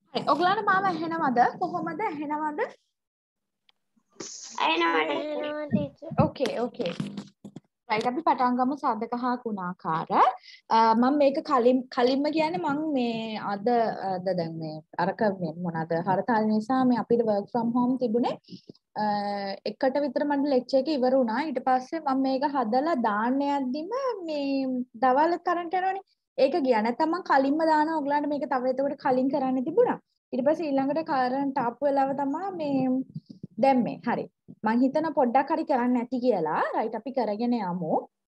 හරි. ඔයගලන්ට මාව ඇහෙනවද? කොහොමද ඇහෙනවද? ඇහෙනවා Okay, okay. right අපි පටන් ගමු සාධක හා ගුණාකාර. මම මේක කලින්ම කියන්නේ මම මේ අද දැන් මේ අරක මොනවාද හරතාල නිසා මේ අපිට work from home තිබුණේ එකට විතර මට ලෙක්චර් එක ඉවර වුණා. ඊට පස්සේ මම මේක හදලා දාන්න යද්දිම මේ දවල් කරන්ට් යනවනේ. ඒක ගියා. නැත්නම් මම කලින්ම දානවා ඔයගලන්ට මේක තව එතකොට කලින් කරන්න තිබුණා. ඊට පස්සේ ඊළඟට කරන්ට් ආපු වෙලාව තමයි මේ දැම්මේ. හරි. මං හිතන පොඩ්ඩක් හරි කරන්න ඇති කියලා. රයිට් අපි කරගෙන යමු.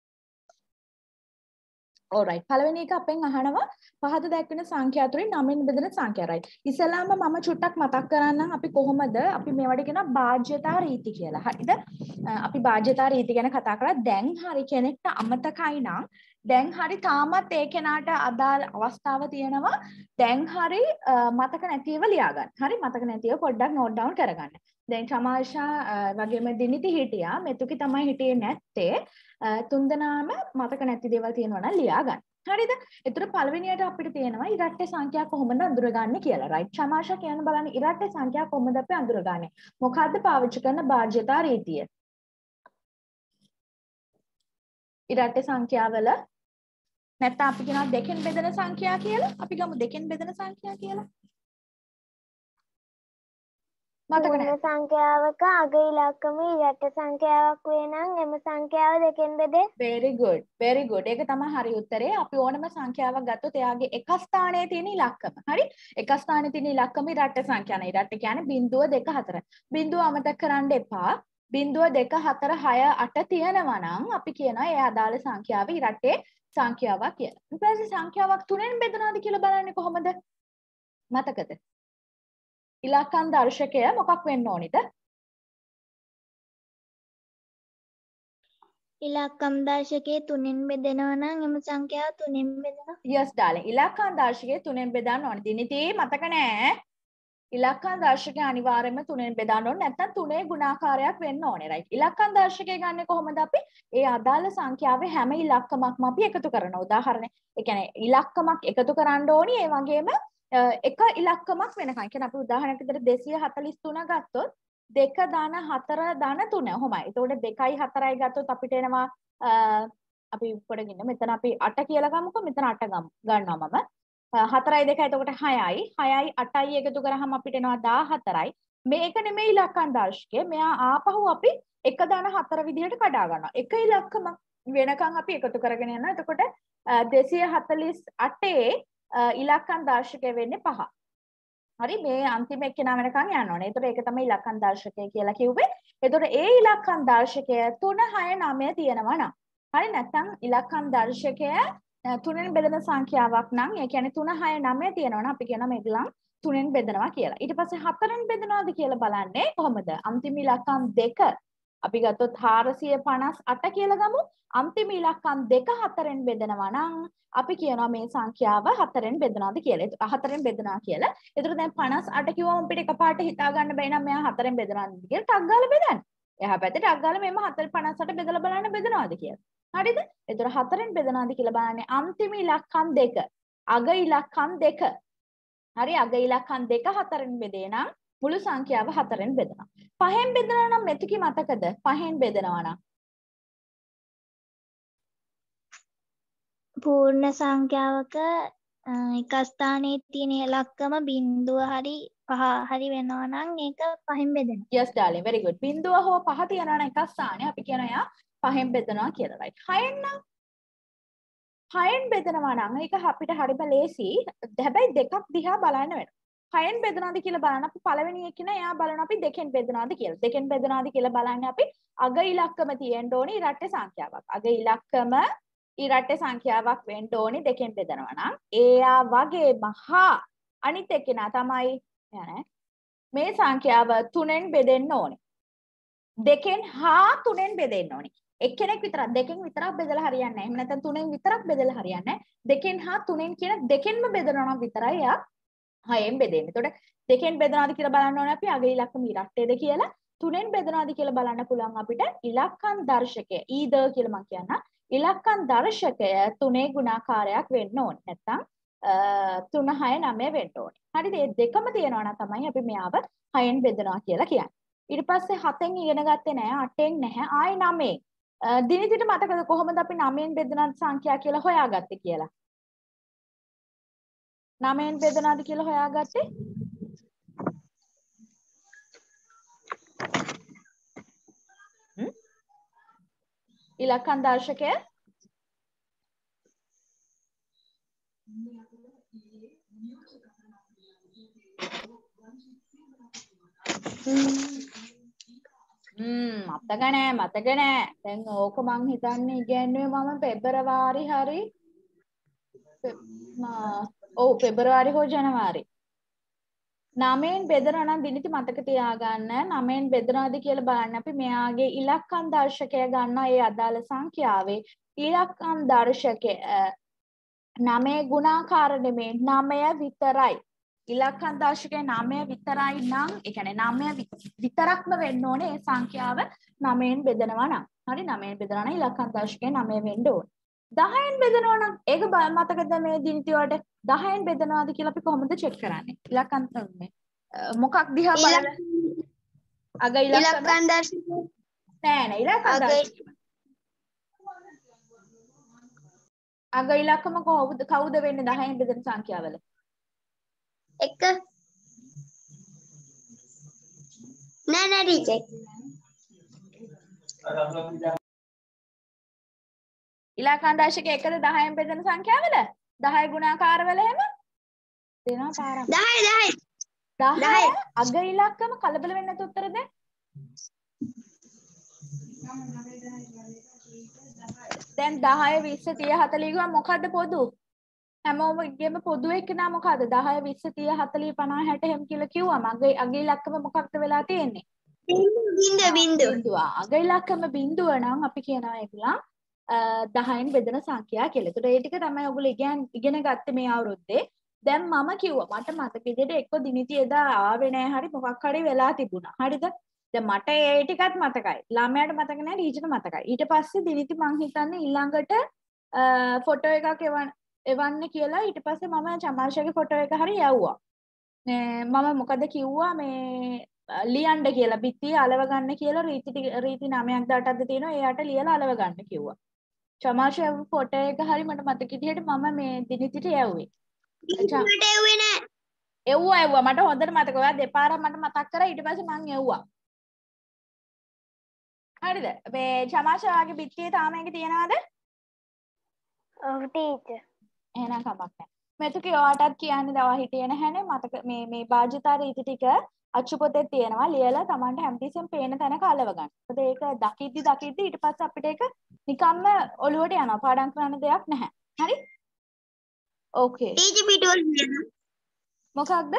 alright. පළවෙනි එක අපෙන් අහනවා පහත දැක්වෙන සංඛ්‍යා තුලින් 9න් බෙදෙන සංඛ්‍යා right. ඉස්සෙල්ලාම මම චුට්ටක් මතක් කරන්නම් අපි කොහොමද අපි මේවට කියන භාජ්‍යතා රීති කියලා. හරිද? අපි භාජ්‍යතා රීති ගැන කතා කරලා දැන් හරි කෙනෙක්ට අමතකයි නම් දැන් හරි තාමත් ඒ කෙනාට අදාළ අවස්ථාව තියෙනවා. දැන් හරි මතක නැතිව ලියා ගන්න. හරි මතක නැතිව පොඩ්ඩක් නෝට් ඩවුන් කරගන්න. දැන් චමාෂා වගේම දිනිති හිටියා. මෙතුකි තමයි හිටියේ නැත්තේ. තුන්දෙනාම මතක නැති දේවල් තියෙනවා නම් ලියා ගන්න. හරිද? ඒතර පළවෙනියට අපිට තියෙනවා ඉරට්ටේ සංඛ්‍යා කොහොමද අඳුරගන්නේ කියලා. රයිට්. චමාෂා කියන බලන්න ඉරට්ටේ සංඛ්‍යා කොහොමද අපි අඳුරගන්නේ? මොකද්ද පාවිච්චි කරන භාජ්‍යතා රීතිය? ඉරට්ටේ සංඛ්‍යාවල නැත්නම් අපි කියනවා දෙකෙන් බෙදෙන සංඛ්‍යා කියලා. අපි ගමු දෙකෙන් බෙදෙන සංඛ්‍යා කියලා. පූර්ණ සංඛ්‍යාවක අග ඉලක්කම ඉරට්ට සංඛ්‍යාවක් වේ නම් එම සංඛ්‍යාව දෙකෙන් බෙදේ. very good very good. ඒක තමයි හරි උත්තරේ. අපි ඕනම සංඛ්‍යාවක් ගත්තොත් එයාගේ එක ස්ථානයේ තියෙන ඉලක්කම. හරි? එක ස්ථානයේ තියෙන ඉලක්කම ඉරට්ට සංඛ්‍යා නේ. ඉරට්ට කියන්නේ 0 2 4. 0 අමතක කරන්න එපා. 0 2 4 6 8 තියෙනවා නම් අපි කියනවා ඒ අදාළ සංඛ්‍යාව ඉරට්ටේ සංඛ්‍යාවක් කියලා. ඊට පස්සේ සංඛ්‍යාවක් 3ෙන් බෙදනවාද කියලා බලන්නේ කොහොමද? මතකද? ඉලක්කම් දර්ශකය මොකක් වෙන්න ඕනිද? ඉලක්කම් දර්ශකයේ 3ෙන් බෙදෙනවා නම් එම සංඛ්‍යාව 3ෙන් බෙදෙනවා. yes darling. ඉලක්කම් දර්ශකයේ 3ෙන් බෙදන්න ඕනේ. දිනිති මතක නෑ. ඉලක්කම් දර්ශකය අනිවාර්යයෙන්ම 3ෙන් බෙදන්න ඕනේ. නැත්නම් 3 ගුණාකාරයක් වෙන්න ඕනේ. right. ඉලක්කම් දර්ශකය ගන්න කොහොමද අපි? ඒ අදාළ සංඛ්‍යාවේ හැම ඉලක්කමක්ම අපි එකතු කරනවා. උදාහරණ ඒ කියන්නේ ඉලක්කමක් එකතු කරන්න ඕනේ. ඒ වගේම එක ඉලක්කමක් වෙනකන්. කියන්නේ අපි උදාහරණයක් විදිහට 243 ගත්තොත් 2 ධන 4 ධන 3. ඔහොමයි. එතකොට 2යි 4යි ගත්තොත් අපිට එනවා අපි පොඩකින් මෙතන අපි 8 කියලා ගමුකෝ. මෙතන 8 ගන්නවා මම. 4යි 2යි එතකොට 6යි. 6යි 8යි එකතු කරාම අපිට එනවා 14යි. මේක නෙමෙයි ඉලක්කම් දර්ශකය. මෙයා ආපහු අපි 1 ධන 4 විදිහට කඩා ගන්නවා. එක ඉලක්කම වෙනකන් අපි එකතු කරගෙන යනවා. එතකොට 248 ඉලක්කම් දර්ශකය වෙන්නේ 5. හරි මේ අන්තිම එක්කෙනා වෙනකන් යන්න ඕනේ. ඒතකොට ඒක තමයි ඉලක්කම් දර්ශකය කියලා කිව්වේ. ඒතකොට ඒ ඉලක්කම් දර්ශකය 3 6 9 තියෙනවා නම්. හරි නැත්නම් ඉලක්කම් දර්ශකය 3ෙන් බෙදෙන සංඛ්‍යාවක් නම් ඒ කියන්නේ 3 6 9 තියෙනවා නම් අපි කියනවා මේගොල්ලන් 3ෙන් බෙදනවා කියලා. ඊට පස්සේ 4ෙන් බෙදනවාද කියලා බලන්නේ කොහොමද? අන්තිම ඉලක්කම් 2 අපි ගත්තොත් 458 කියලා ගමු. අන්තිම ඉලක්කම් 2 4ෙන් බෙදනවා නම් අපි කියනවා මේ සංඛ්‍යාව 4ෙන් බෙදනවාද කියලා. 4ෙන් බෙදනවා කියලා. ඒතර දැන් 58 කිව්වම අපිට එකපාරට හිතා ගන්න බැයි නම් මෙයා 4ෙන් බෙදනවාද කියලා ටක් ගාලා බෙදන්න. එහා පැත්තේ ටක් ගාලා මෙම 458 බෙදලා බලන්න බෙදනවාද කියලා. හරිද? ඒතර 4ෙන් බෙදනවාද කියලා බලන්නේ අන්තිම ඉලක්කම් 2. අග ඉලක්කම් 2. හරි අග ඉලක්කම් 2 4ෙන් බෙදේ නම් මුළු සංඛ්‍යාව 4ෙන් බෙදනවා. 5ෙන් බෙදනවා නම් මෙතුකි මතකද? 5ෙන් බෙදනවා නම් පූර්ණ සංඛ්‍යාවක එක ස්ථානයේ තියෙන ඉලක්කම 0 හරි 5 හරි වෙනවා නම් ඒක 5ෙන් බෙදෙනවා. yes darling very good. 0 හෝ 5 තියනවා නම් එක ස්ථානයේ අපි කියනවා එයා 5ෙන් බෙදනවා කියලා. right. 6ෙන් නම් 6ෙන් බෙදනවා නම් ඒක අපිට හරිම ලේසි. හැබැයි දෙකක් දිහා බලන්න වෙනවා. 6ෙන් බෙදනවාද කියලා බලන්න අපි පළවෙනි එකේන එයා බලනවා අපි 2ෙන් බෙදනවාද කියලා. 2ෙන් බෙදනවාද කියලා බලන්නේ අපි අග ඉලක්කම තියෙන්න ඕනේ ඉරට්ටේ සංඛ්‍යාවක්. අග ඉලක්කම ඉරට්ටේ සංඛ්‍යාවක් වෙන්න ඕනේ 2ෙන් බෙදනවා නම් එයා වගේ මහා අනිත් එකේනා තමයි මේ සංඛ්‍යාව 3ෙන් බෙදෙන්න ඕනේ. 2ෙන් හා 3ෙන් බෙදෙන්න ඕනේ. එක්කෙනෙක් විතරක් 2ෙන් විතරක් බෙදලා හරියන්නේ නැහැ. එහෙම නැත්නම් 3ෙන් විතරක් බෙදලා හරියන්නේ නැහැ. 2ෙන් හා 3ෙන් කියන දෙකෙන්ම බෙදනවා නම් විතරයි එයා 6ෙන් බෙදෙන්නේ. එතකොට 2ෙන් බෙදනවාද කියලා බලන්න ඕනේ අපි අග ඉලක්කම ඉරට්ටේද කියලා. 3ෙන් බෙදනවාද කියලා බලන්න පුළුවන් අපිට ඉලක්කම් දර්ශකය ඊද කියලා මම කියන්න. ඉලක්කම් දර්ශකය 3 ගුණාකාරයක් වෙන්න ඕනේ. නැත්නම් 3 6 9 වෙන්න ඕනේ. හරිද? මේ දෙකම තියෙනවා නම් තමයි අපි මෙයාව 6න් බෙදනවා කියලා කියන්නේ. ඊට පස්සේ 7න් ඉගෙන ගත්තේ නැහැ, 8න් නැහැ, ආයි 9න්. දිනිතිට මතකද කොහොමද අපි 9න් බෙදන සංඛ්‍යා කියලා හොයාගත්තේ කියලා? 9න් බෙදනවාද කියලා හොයාගත්තේ? ඉලක්කම් දර්ශකය මතක නෑ. දැන් ඕක මං හිතන්නේ ඉගෙනුවේ මම පෙබරවාරි හරි පෙබරවාරි හෝ ජනවාරි. 9න් බෙදනවා නම් දිනිති මතක තියාගන්න. 9න් බෙදනවාද කියලා බලන්න අපි මෙයාගේ ඉලක්කම් දර්ශකය ගන්නවා. ඒ අදාළ සංඛ්‍යාවේ ඉලක්කම් දර්ශකය 9 ගුණාකාර නෙමෙයි 9 විතරයි. ඉලක්කම් දර්ශකය 9 විතරයි නම් ඒ කියන්නේ 9 විතරක්ම වෙන්න ඕනේ ඒ සංඛ්‍යාව 9න් බෙදනවා නම්. හරි 9න් බෙදනවා නම් ඉලක්කම් දර්ශකය 9 වෙන්න ඕනේ. 10න් බෙදනවා නම් ඒක මතකද මේ දිනති වලට 10න් බෙදනවාද කියලා අපි කොහොමද චෙක් කරන්නේ? ඉලක්කම් මොකක් දිහා බලලා අග ඉලක්කම් දර්ශකය නෑ ඉලක්කම් දර්ශකය අග ඉලක්කම කවුද වෙන්නේ 10න් බෙදෙන සංඛ්‍යාවල? 1 නෑ ටීචර්. ඉලක්කම් දර්ශකය 1ද 10න් බෙදෙන සංඛ්‍යාවල 10 ගුණාකාර වල එහෙම දෙනවා පාරක් 10 අග ඉලක්කම කලබල වෙන්නේ නැති උත්තර දෙන්න. දැන් 10 20 30 40 ගම මොකද්ද පොදු? හැමෝමගේම පොදු එක නා මොකද්ද? 10 20 30 40 50 60 එහෙම කියලා කිව්වම අග ඉලක්කම මොකක්ද වෙලා තියෙන්නේ? බිඳුව. අග ඉලක්කම බිඳුව නම් අපි කියනවා ඒගොල්ලන් 10න් බෙදෙන සංඛ්‍යා කියලා. ඒතකොට ඒ ටික තමයි ඔයගොල්ලෝ ඉගෙන ගත්තේ මේ අවුරුද්දේ. දැන් මම කිව්වා මට මතක විදිහට එක්ක දිනිති එදා ආවේ නැහැ හරි මොකක් හරි වෙලා තිබුණා. හරිද? දැන් මට ඒ ටිකත් මතකයි. ළමයාට මතක නැහැ ටීචර්ට මතකයි. ඊට පස්සේ දිනිති මං හිතන්නේ ඊළඟට ෆොටෝ එකක් එවන්න කියලා ඊට පස්සේ මම චමාර්ෂගේ ෆොටෝ එක හරි යවුවා. මම මොකද කිව්වා මේ ලියන්න කියලා බිත්තිය අලව ගන්න කියලා රීති 9ක් 18ක්ද තියෙනවා. එයාට ලියලා අලව ගන්න කිව්වා. චමාර්ෂගේ ෆොටෝ එක හරි මට මතක විදිහට මම මේ දිනිතිට යවුවේ. මට එව්වේ නෑ. එව්වා මට හොඳට මතක. ඔයා දෙපාරක් මට මතක් කරා ඊට පස්සේ මං එව්වා. හරිද? මේ චමාර්ෂාගේ බිත්තියේ තාම එක තියනවාද? ඔව් ටීචර්. එහෙනම් කමක් නැහැ. මෙතුකේ ඔයාටත් කියන්න දවා හිටියේ නැහැනේ මතක මේ බාජ්‍යතා රීති ටික අච්චු පොතේ තියෙනවා ලියලා Tamanට හැමතිස්සෙම පේන තැනක අලව ගන්න. මොකද ඒක දකිද්දි ඊට පස්සේ අපිට ඒක නිකම්ම ඔලුවට යනවා. පාඩම් කරන්න දෙයක් නැහැ. හරි? ඕකේ. ටීචර් පිටවල කියනවා. මොකක්ද?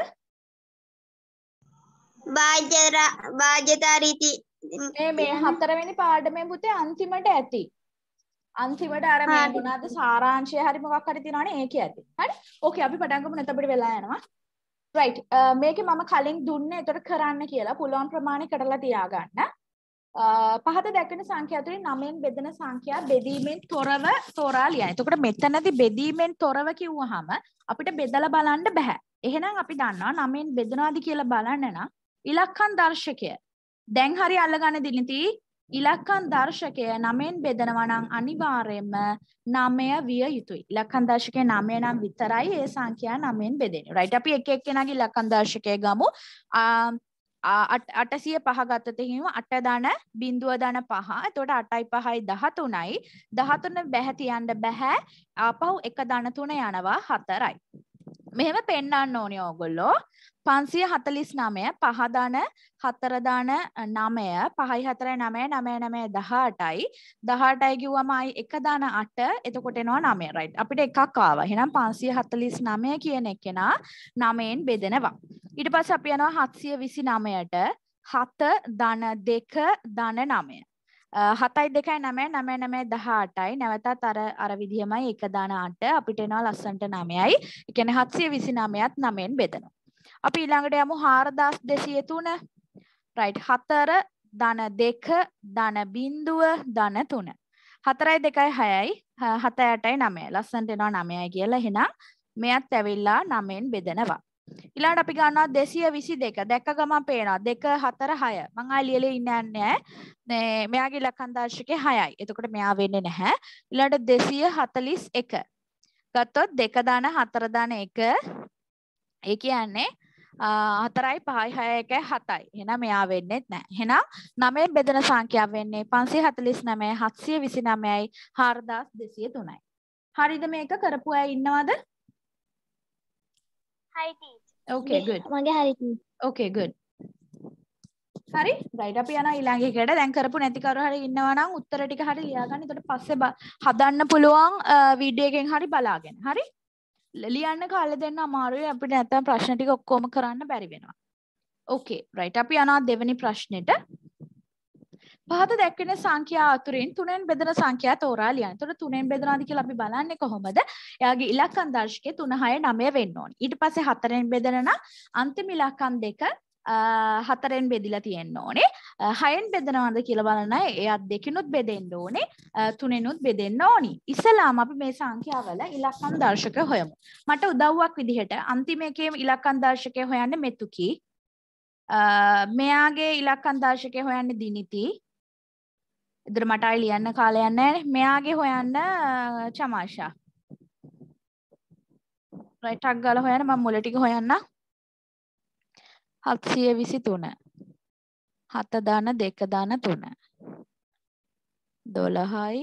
බාජ්‍යතා රීති මේ 4 වෙනි පාඩමේ පුතේ අන්තිමට ඇති. අන්තිමට අර මේ මොනවාද සාරාංශය හරි මොකක් හරි තියෙනවනේ ඒකේ ඇති. හරි? ඕකේ අපි පටන් ගමු නැත්නම් අපිට වෙලා යනවා. රයිට්. මේකේ මම කලින් දුන්නේ ඒතර කරන්න කියලා පුළුවන් ප්‍රමාණය කරලා තියාගන්න. පහත දැක්වෙන සංඛ්‍යා අතරින් 9න් බෙදෙන සංඛ්‍යා බෙදීමෙන් තොරව තෝරා ලියන්න. එතකොට මෙතනදී බෙදීමෙන් තොරව කිව්වහම අපිට බෙදලා බලන්න බෑ. එහෙනම් අපි දන්නවා 9න් බෙදනවාද කියලා බලන්න නම් ඉලක්කම් දර්ශකය දැන් හරි අල්ලගන්න දිනිති ඉලක්කම් දර්ශකය 9න් බෙදනවා නම් අනිවාර්යයෙන්ම 9 විය යුතුයි. ඉලක්කම් දර්ශකය 9 නම් විතරයි ඒ සංඛ්‍යා 9න් බෙදෙන්නේ. රයිට් අපි එක එක්කෙනාගේ ඉලක්කම් දර්ශකය ගමු. 805 ගත්තොත් එහෙනම් 8 ධන 0 ධන 5. එතකොට 8යි 5යි 13යි. 13 බැහැ තියන්න බෑ. ආපහු 1 ධන 3 යනවා 4යි. මෙහෙම පෙන්නන්න ඕනේ ඕගොල්ලෝ 549 5 ධන 4 ධන 9 5යි 4යි 9යි 9 9 18යි 18යි කිව්වම ආයි 1 ධන 8 එතකොට එනවා 9 රයිට් අපිට එකක් ආවා එහෙනම් 549 කියන එකේනා 9න් බෙදෙනවා ඊට පස්සේ අපි යනවා 729ට 7 ධන 2 ධන 9 7යි 2යි 9යි 9 9 18යි නැවතත් අර විදිහමයි 1 ධන 8 අපිට එනවා ලස්සන්ට 9යි ඒ කියන්නේ 729ත් 9න් බෙදෙනවා අපි ඊළඟට යමු 4203 රයිට් 4 ධන 2 ධන 0 ධන 3 4යි 2යි 6යි 7 8යි 9යි ලස්සන්ට එනවා 9යි කියලා එහෙනම් මෙයත් ඇවිල්ලා 9න් බෙදනවා. ඊළඟට අපි ගන්නවා 222. දැක්ක ගමන් පේනවා 2 4 6. මං ආයෙ ලියලා ඉන්නේ නැහැ. මේ මෙයාගේ ඉලක්කම් දර්ශකය 6යි. එතකොට මෙයා වෙන්නේ නැහැ. ඊළඟට 241. ගත්තොත් 2 දාන 4 දාන 1. ඒ කියන්නේ 4යි 5යි 6යි 1යි 7යි. එහෙනම් මෙයා වෙන්නේ නැහැ. එහෙනම් 9න් බෙදෙන සංඛ්‍යාව වෙන්නේ 549යි 729යි 4203යි. හරිද මේක කරපු අය ඉන්නවද? Hi teacher. Okay, good. මගේ හරි ටීචර්. Okay, good. හරි රයිට් අපි යනවා ඊළඟ එකට. දැන් කරපු නැති කරු හරි ඉන්නවා නම් උත්තර ටික හරි ලියා ගන්න. ඊට පස්සේ හදන්න පුළුවන් වීඩියෝ එකෙන් හරි බලාගෙන. හරි? ලියන්න කාලේ දෙන්න අමාරුයි. අපිට නැත්තම් ප්‍රශ්න ටික ඔක්කොම කරන්න බැරි වෙනවා. Okay, right. අපි යනවා දෙවෙනි ප්‍රශ්නෙට. පහත දැක්වෙන සංඛ්‍යා අතුරින් 3න් බෙදෙන සංඛ්‍යා තෝරා ලියන්න. එතකොට 3න් බෙදනවාද කියලා අපි බලන්නේ කොහොමද? එයාගේ ඉලක්කම් දර්ශකය 3 6 9 වෙන්න ඕනේ. ඊට පස්සේ 4න් බෙදන නම් අන්තිම ඉලක්කම් දෙක 4න් බෙදිලා තියෙන්න ඕනේ. 6න් බෙදනවාද කියලා බලන අය එයාත් දෙකිනුත් බෙදෙන්න ඕනේ. 3නුත් බෙදෙන්න ඕනි. ඉස්සලාම අපි මේ සංඛ්‍යාවල ඉලක්කම් දර්ශකය හොයමු. මට උදව්වක් විදිහට අන්තිම එකේ ඉලක්කම් දර්ශකය හොයන්නේ මෙතුකි. මෙයාගේ ඉලක්කම් දර්ශකය හොයන්නේ දිනිති. ඉතින් මට ආයි ලියන්න කාලයක් නැහැ. මෙයාගේ හොයන්න චමාෂා. රයිට් එකක් ගාලා හොයන්න මම මුල ටික හොයන්න. 723. 7 දාන 2 දාන 3. 12යි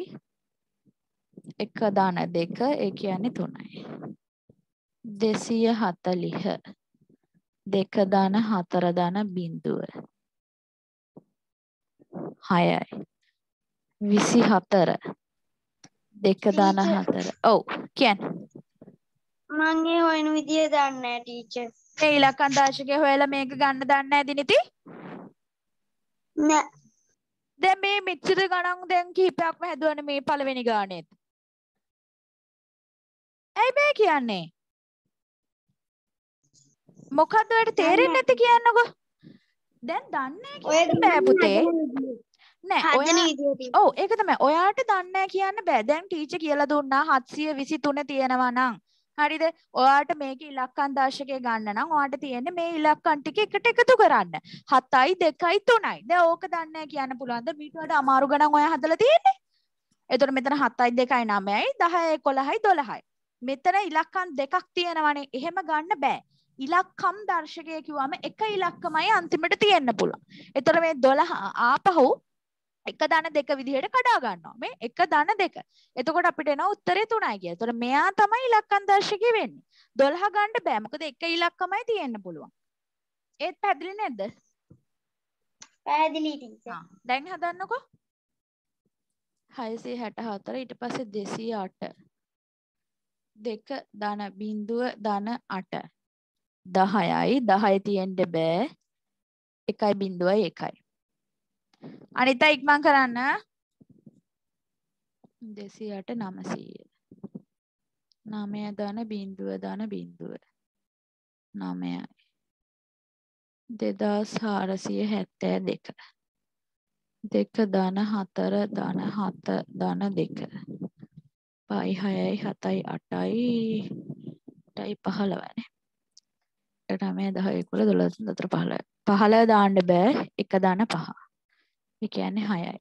1 දාන 2 ඒ කියන්නේ 3යි. 240. 2 දාන 4 දාන 0. 6යි. 24. 2 දාන 4. ඔව් කියන්නේ. මං ඒ හොයන විදිය දන්නේ නැහැ ටීචර්. මේ ඉලක්කම් දර්ශකය හොයලා මේක ගන්න දන්නේ නැද නිති? නෑ. දැන් මේ මෙච්චර ගණන් දැන් කිහිපයක්ම හැදුවනේ මේ පළවෙනි ගානේත්. ඇයි බෑ කියන්නේ? මොකද්ද ඔයාලට තේරෙන්නේ නැති කියන්නකෝ. දැන් දන්නේ කියන්න බෑ පුතේ. නෑ ඔයා ඔව් ඒක තමයි. ඔයාට දන්නේ නැහැ කියන්න බෑ. දැන් ටීචර් කියලා දුන්නා 723 තියෙනවා නම්. හරිද? ඔයාට මේකේ ඉලක්කම් දර්ශකය ගන්න නම් ඔයාට තියෙන්නේ මේ ඉලක්කම් ටික එකට එකතු කරන්න. 7යි 2යි 3යි. දැන් ඕක දන්නේ නැහැ කියන්න පුළුවන්ද? ඊට වඩා අමාරු ගණන් ඔයා හදලා තියෙන්නේ. එතකොට මෙතන 7යි 2යි 9යි 10යි 11යි 12යි. මෙතන ඉලක්කම් දෙකක් තියෙනවනේ. එහෙම ගන්න බෑ. ඉලක්කම් දර්ශකය කිව්වම එක ඉලක්කමයි අන්තිමට තියෙන්න පුළුවන්. එතකොට මේ 12 ආපහු 1 ධන 2 විදිහට කඩා ගන්නවා. මේ 1 ධන 2. එතකොට අපිට එනවා උත්තරේ 3යි කියලා. එතකොට මෙයා තමයි ඉලක්කම් දර්ශකය වෙන්නේ. 12 ගන්න බෑ. මොකද එක ඉලක්කමයි තියෙන්න පුළුවන්. ඒත් පැහැදිලි නැද්ද? පැහැදිලි ටීචර්. දැන් හදන්නකෝ. 664 ඊට පස්සේ 208. 2 ධන 0 ධන 8. 10යි 10 තියෙන්න බෑ. 1යි 0යි 1යි. අනිතා ඉක්මන් කරන්න 208 900 9 දාන 0 දාන 0 9යි 2472 2 දාන 4 දාන 7 දාන 2 5යි 6යි 7යි 8යි 8යි 15නේ 9 10 11 12 13 15 15 දාන්න බෑ 1 දාන 5 ඒ කියන්නේ 6යි.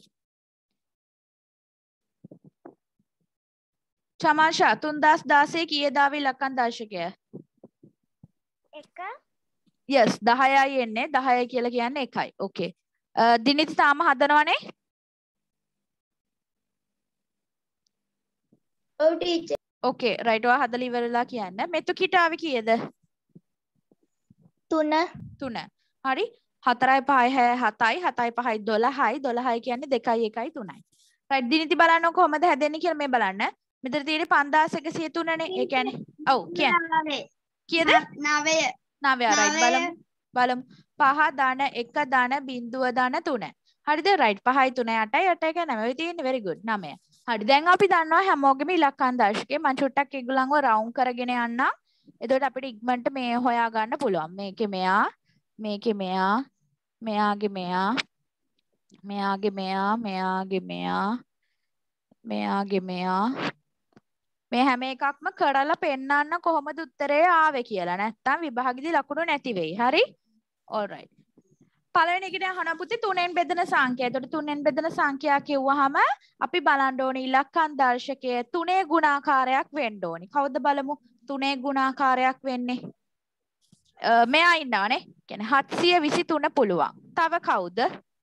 චමාෂා 3016 කීයද ආවේ ඉලක්කම් දර්ශකය? 1. yes 10යි එන්නේ 10යි කියලා කියන්නේ 1යි. okay. දිනිති තාම හදනවනේ? ඔව් ටීචර්. okay right ඔයා හදලා ඉවරලා කියන්න. මෙතුකිට ආවේ කීයද? 3. 3. හරි. 4යි 5යි 7යි 7යි 5යි 12යි 12යි කියන්නේ 2යි 1යි 3යි. right දිනිති බලන්න කොහමද හැදෙන්නේ කියලා මේ බලන්න. මෙතන තියෙන්නේ 5103 නේ. ඒ කියන්නේ ඔව් කියන්නේ. කීයද? 9. 9 right බලමු. බලමු. 5 ධන 1 ධන 0 ධන 3. හරිද? right 5යි 3යි 8යි 8යි කියන්නේ 9. තියෙන්නේ very good 9. හරි දැන් අපි දන්නවා හැමෝගෙම ඉලක්කම් දර්ශකය. මම චුට්ටක් ඒගොල්ලන්ව රවුන්ඩ් කරගෙන යන්නම්. එතකොට අපිට ඉක්මනට මේ හොයා ගන්න පුළුවන්. මේකේ මෙයා මේකේ මෙයා මෙයාගේ මෙයා මෙයාගේ මෙයා මෙයාගේ මෙයා මෙයාගේ මෙයා මේ හැම එකක්ම කරලා පෙන්නන්න කොහොමද උත්තරේ ආවේ කියලා. නැත්තම් විභාගෙදි ලකුණු නැති වෙයි. හරි? all right. පළවෙනි එකට අහන පුතේ 3ෙන් බෙදෙන සංඛ්‍යා. එතකොට 3ෙන් බෙදෙන සංඛ්‍යා කිව්වහම අපි බලන්න ඕනේ ඉලක්කම් දර්ශකයේ 3 ගුණාකාරයක් වෙන්න ඕනේ. කවුද බලමු 3 ගුණාකාරයක් වෙන්නේ? මෙයා ඉන්නවනේ. කියන්නේ 723 පුළුවන්. තව කවුද?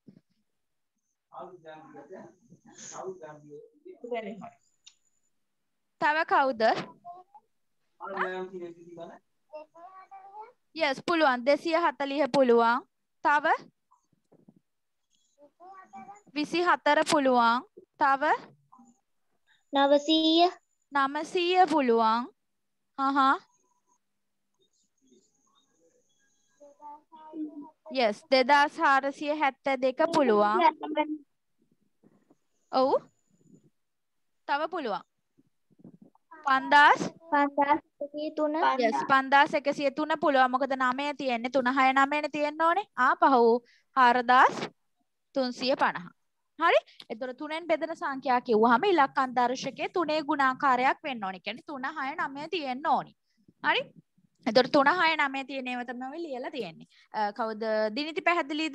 තව කවුද? yes පුළුවන් 240 පුළුවන්. තව 24 පුළුවන්. තව 900 පුළුවන්. yes 2472 පුළුවන්. ඔව් තව පුළුවන් 5103 yes 5103 පුළුවන්. මොකද 9 තියෙන්නේ 369 නේ තියෙන්න ඕනේ. ආපහු 4350. හරි? එතකොට 3ෙන් බෙදෙන සංඛ්‍යා කිව්වහම ඉලක්කම් දර්ශකයේ 3 ගුණාකාරයක් වෙන්න ඕනේ. කියන්නේ 3 6 9 තියෙන්න ඕනේ. හරි? එතකොට 3 6 9 තියෙන ඒවා තමයි ලියලා තියෙන්නේ. කවුද දිනිති පැහැදිලිද?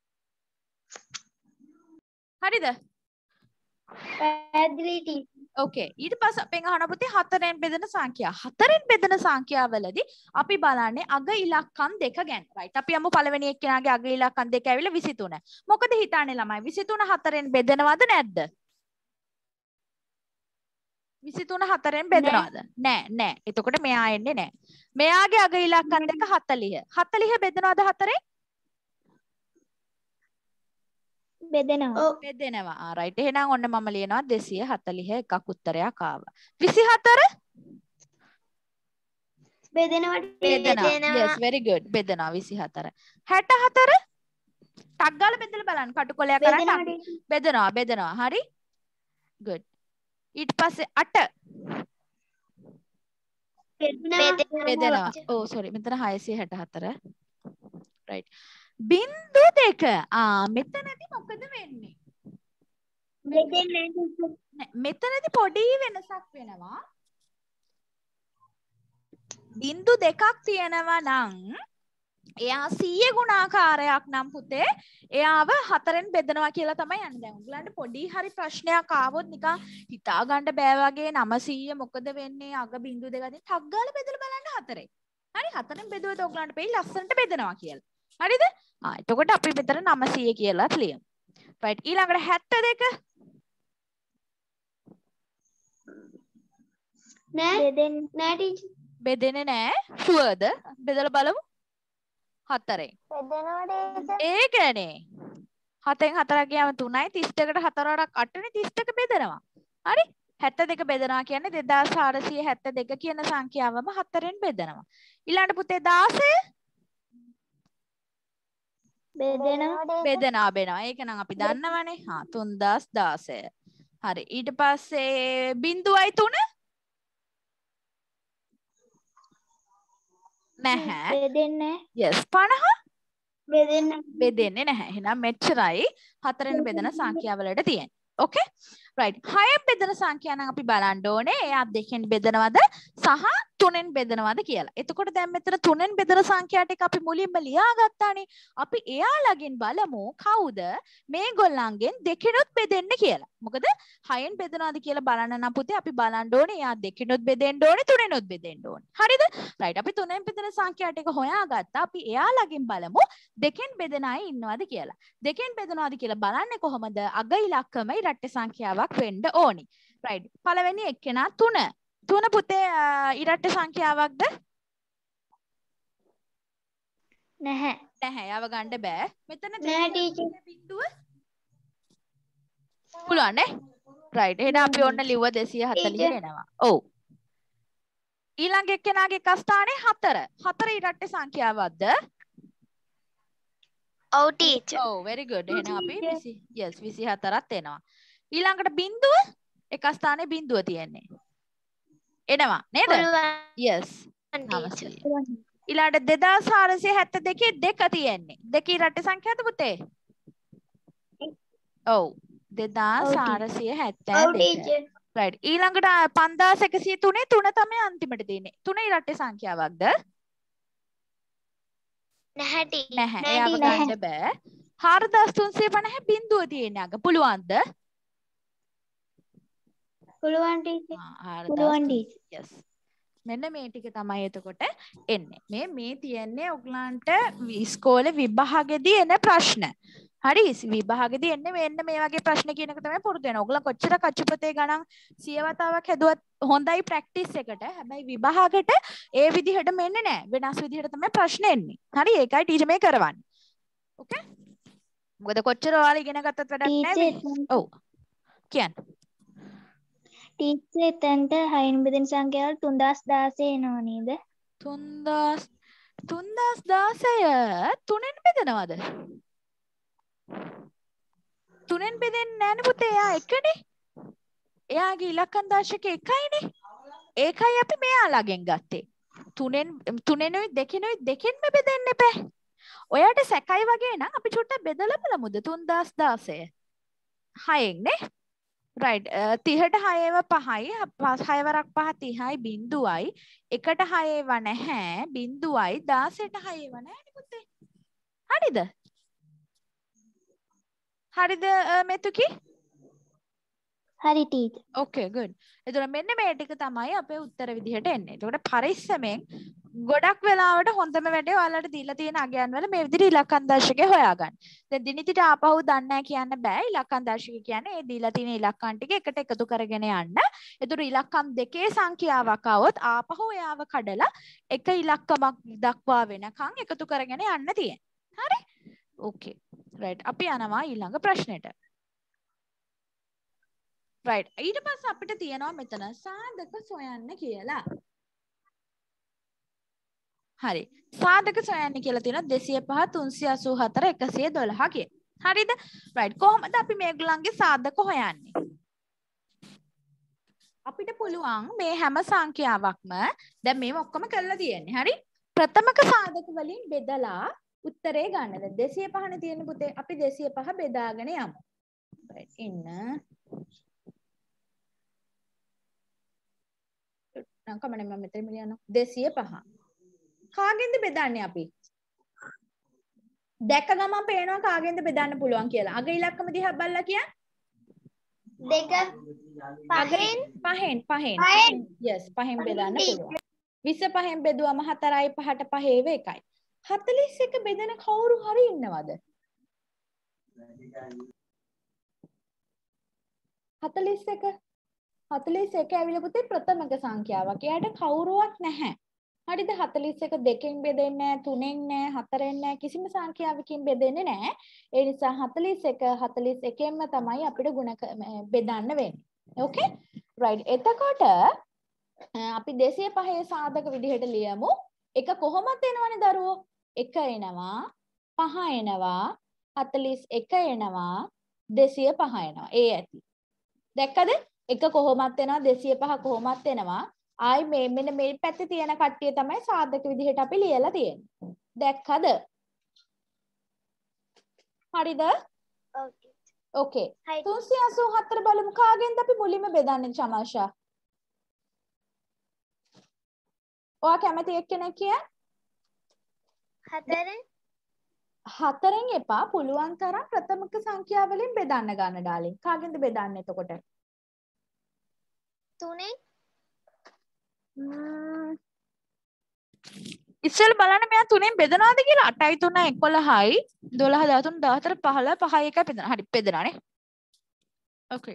හරිද? පැහැදිලි. ඕකේ ඊට පස්සේ අපෙන් අහන පුතේ 4ෙන් බෙදෙන සංඛ්‍යා. 4ෙන් බෙදෙන සංඛ්‍යාවලදී අපි බලන්නේ අග ඉලක්කම් දෙක ගැන. right අපි යමු පළවෙනි එක්කෙනාගේ අග ඉලක්කම් දෙක ඇවිල්ලා 23. මොකද හිතන්නේ ළමයි 23 4ෙන් බෙදෙනවද නැද්ද? 23 4ෙන් බෙදනවද? නෑ. එතකොට මෙයා එන්නේ නෑ. මෙයාගේ අග ඉලක්කම් දෙක 40. 40 බෙදනවද 4ෙන්? බෙදෙනවා. right එහෙනම් ඔන්න මම ලියනවා 240 එකක් උත්තරයක් ආවා. 24 බෙදෙනවා. yes very good. බෙදනවා 24. 64 ටක් ගාලා බෙදලා බලන්න. කටුකොලයක් කරන් බෙදනවා. හරි? good. ඊට පස්සේ 8 බෙදෙනවා. oh sorry මෙතන 664. right. බින්දු දෙක. මෙතනදී මොකද වෙන්නේ? මෙතනදී පොඩි වෙනසක් වෙනවා. බින්දු දෙකක් තියෙනවා නම් එයා 100 ගුණාකාරයක් නම් පුතේ එයාව 4ෙන් බෙදනවා කියලා තමයි යන්නේ. දැන් උගලන්ට පොඩි හරි ප්‍රශ්නයක් ආවොත් නිකන් හිතා ගන්න බෑ වගේ 900 මොකද වෙන්නේ? අග බින්දු දෙක අතරින් ටක් ගාලා බෙදලා බලන්න 4ෙන්. හරි 4ෙන් බෙදුවොත් උගලන්ට වෙයි ලස්සනට බෙදනවා කියලා. හරිද? එතකොට අපි මෙතන 900 කියලාත් ලියමු. right ඊළඟට 72 නෑ ටීචර්. බෙදෙන්නේ නෑ. ෂුවර්ද? බෙදලා බලමු. 4ෙන්. ඒකනේ. 7ෙන් 4ක් ගියාම 3යි 32කට 4 වරක් 8නේ 32 බෙදනවා. හරි? 72 බෙදනවා කියන්නේ 2472 කියන සංඛ්‍යාවම 4ෙන් බෙදනවා. ඊළඟට පුතේ 16 බෙදනවා. ඒක නම් අපි දන්නවනේ. 3016. හරි. ඊට පස්සේ 0.3 නැහැ. බෙදෙන්නේ yes 50 බෙදෙන්නේ නැහැ. එහෙනම් මෙච්චරයි 4ෙන් බෙදෙන සංඛ්‍යාවලට තියෙන්නේ. okay right 6ෙන් බෙදෙන සංඛ්‍යා නම් අපි බලන්න ඕනේ එයා 2ෙන් බෙදනවද සහ 3ෙන් බෙදනවද කියලා. එතකොට දැන් මෙතන 3ෙන් බෙදෙන සංඛ්‍යා ටික අපි මුලින්ම ලියාගත්තානේ. අපි එයාලගෙන් බලමු කවුද මේගොල්ලන්ගෙන් 2ෙනුත් බෙදෙන්නේ කියලා. මොකද 6ෙන් බෙදනවද කියලා බලන්න නම් පුතේ අපි බලන්න ඕනේ එයා 2ෙනුත් බෙදෙන්න ඕනේ 3ෙනුත් බෙදෙන්න ඕනේ. හරිද? right අපි 3ෙන් බෙදෙන සංඛ්‍යා ටික හොයාගත්තා. අපි එයාලගෙන් බලමු 2ෙන් බෙදෙන අය ඉන්නවද කියලා. 2ෙන් බෙදනවද කියලා බලන්නේ කොහොමද? අග ඉලක්කම ඉරට්ට සංඛ්‍යාවක් වෙන්න ඕනි. right පළවෙනි එක්කෙනා 3 පුතේ ඉරට්ට සංඛ්‍යාවක්ද? නැහැ. යව ගන්න බෑ. මෙතන නෑ ටීචර්. බිඳුව පුළුවන් නේ? right එහෙනම් අපි ඔන්න ලිව්ව 240 එනවා. ඔව්. ඊළඟ එක්කෙනාගේ එක ස්ථානේ 4. 4 ඉරට්ට සංඛ්‍යාවක්ද? ඔව් ටීචර්. ඔව් very good. එහෙනම් අපි 24ක් එනවා. ඊළඟට බිඳුව එක ස්ථානේ බිඳුව තියෙන්නේ. එනවා නේද? yes. ඊළඟට 2472 දෙක තියෙන්නේ. දෙක ඉරට්ට සංඛ්‍යාවද පුතේ? ඔව් 2472. right ඊළඟට 5103 3 තමයි අන්තිමට තියෙන්නේ 3 ඊළඟට සංඛ්‍යාවක්ද නැහැටි. නැහැ එයාව ගන්න බෑ 4350 බිංදුව තියෙන්නේ අග පුළුවන්ද පුළුවන් ටීචර්. පුළුවන් ටීචර්. yes මෙන්න මේ ටික තමයි එතකොට එන්නේ මේ තියන්නේ ඔයගලන්ට ඉස්කෝලේ විභාගෙදී එන ප්‍රශ්න හරි විභාගෙදී එන්නේ මෙන්න මේ වගේ ප්‍රශ්න කියන එක තමයි පුරුදු වෙනවා ඔයගලන් කොච්චර කච්චපතේ ගණන් 100 වතාවක් හැදුවත් හොඳයි ප්‍රැක්ටිස් එකට හැබැයි විභාගෙට ඒ විදිහටම එන්නේ නැහැ වෙනස් විදිහට තමයි ප්‍රශ්න එන්නේ හරි ඒකයි ටීචර් මේ කරවන්නේ ඕකේ මොකද කොච්චර ඔයාලා ඉගෙන ගත්තත් වැඩක් නැහැ ඔව් කියන්න ටීචර් එතනට 6 බෙදෙන සංඛ්‍යාවල 3016 එනවා නේද 3016 තුනෙන් බෙදනවද තුනෙන් බෙදෙන්නේ නැහැ පුතේ එයා එකනේ එයාගේ ඉලක්කම් දශක එකයිනේ ඒකයි අපි මෙයාලගෙන් ගත්තේ තුනෙනුයි දෙකෙන්ම බෙදෙන්න එපා ඔයාට සැකයි වගේ නම් අපි චුට්ටක් බෙදලා බලමුද 3016 6න් නේ right 30ට 6ව 5යි 6 වරක් 5 30යි බිංදුවයි එකට 6ව නැහැ බිංදුවයි 16ට 6ව නැහැ පුතේ හරිද මෙතුකි හරි ටීචර් okay good එතකොට මෙන්න මේ ටික තමයි අපේ උත්තර විදිහට එන්නේ එතකොට පරිස්සමෙන් ගොඩක් වෙලාවට හොඳම වැඩේ ඔයාලට දීලා තියෙන අගයන් වල මේ විදිහට ඉලක්කම් දර්ශකය හොයාගන්න. දැන් දිනිතිට ආපහු දන්නේ නැහැ කියන්න බෑ. ඉලක්කම් දර්ශකය කියන්නේ ඒ දීලා තියෙන ඉලක්කම් ටික එකට එකතු කරගෙන යන්න. එතකොට ඉලක්කම් දෙකේ සංඛ්‍යාවක් આવොත් ආපහු එයාව කඩලා එක ඉලක්කමක් දක්වා වෙනකන් එකතු කරගෙන යන්න තියෙනවා. හරි? okay. right. අපි යනවා ඊළඟ ප්‍රශ්නෙට. right. ඊට පස්සේ අපිට තියෙනවා මෙතන සාධක සොයන්න කියලා. හරි සාධක සොයන්න කියලා තියෙනවා 205 384 112 කිය. හරිද? right කොහොමද අපි මේගොල්ලන්ගේ සාධක හොයන්නේ? අපිට පුළුවන් මේ හැම සංඛ්‍යාවක්ම දැන් මේව ඔක්කොම කරලා තියෙන්නේ. හරි? ප්‍රථමක සාධක වලින් බෙදලා උත්තරේ ගන්න. දැන් 205 නේ තියෙන්නේ පුතේ. අපි 205 බෙදාගෙන යමු. right ඉන්න. නම් කමනේ මම මෙතන යනවා. 205 කාගෙන්ද බෙදන්නේ අපි? දැක්ක ගමන් පේනවා කාගෙන්ද බෙදන්න පුළුවන් කියලා. අග ඉලක්කම දිහා බලලා කියන්න. 5න්. yes 5න් බෙදන්න පුළුවන්. 25න් බෙදුවම 4යි 5ට 5 1යි. 41 බෙදෙන කවුරු හරි ඉන්නවද? 41 ඇවිල්ලා පුතේ ප්‍රථමක සංඛ්‍යාවක්. එයාට කවුරුවක් නැහැ. හරිද 41 දෙකෙන් බෙදෙන්නේ නැහැ 3න් නැහැ 4න් නැහැ කිසිම සංඛ්‍යාවකින් බෙදෙන්නේ නැහැ ඒ නිසා 41 41න්ම තමයි අපිට ගුණ බෙදන්න වෙන්නේ ඕකේ රයිට් එතකොට අපි 205 සාධක විදිහට ලියමු එක කොහොමද එනවනේ දරුවෝ 1 එනවා 5 එනවා 41 එනවා 205 එනවා ඒ ඇති දැක්කද එක කොහොමත් එනවා 205 කොහොමත් එනවා ආයි මේ මෙන්න මේ පැත්තේ තියෙන කට්ටිය තමයි සාධක විදිහට අපි ලියලා තියෙන්නේ. දැක්කද? හරිද? ඕකේ. 384 බලමු කාගෙන්ද අපි මුලින්ම බෙදන්නේ චමාෂා? ඔයා කැමති එක්කෙනෙක් කියන්න? 4න් 4න් එපා පුළුවන් තරම් ප්‍රථමක සංඛ්‍යා වලින් බෙදන්න ගන්න ඩාලින්. කාගෙන්ද බෙදන්නේ එතකොට? 3න් ඉස්සෙල්ලා බලන්න මෙයා 3න් බෙදනවාද කියලා 8යි 3යි 11යි 12 13 14 15 5 1යි බෙදනවා. හරි බෙදනවානේ. ඕකේ.